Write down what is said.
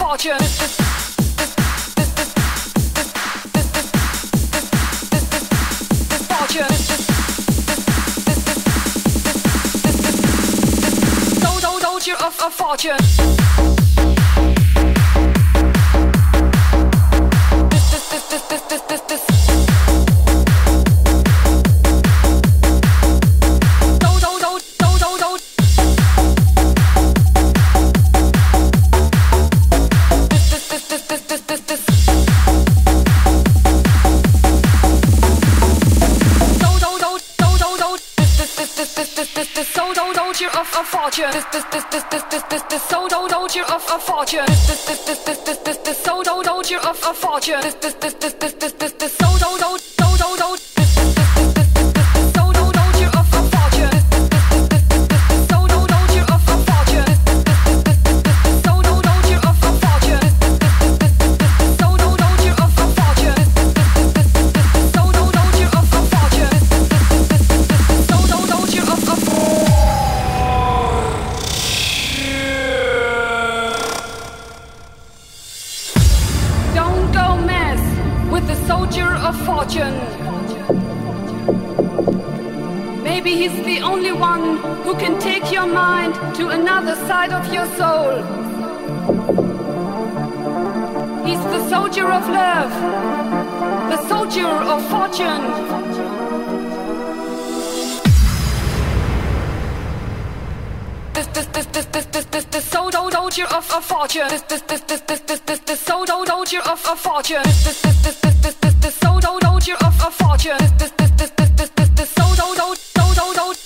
fortune. Soldier of fortune. Soldier of fortune. Soldier of fortune. Soldier of fortune. Soldier of fortune. Maybe he's the only one who can take your mind to another side of your soul. He's the soldier of love, the soldier of fortune. The soldier of fortune. The soldier of fortune. The soldier of fortune. The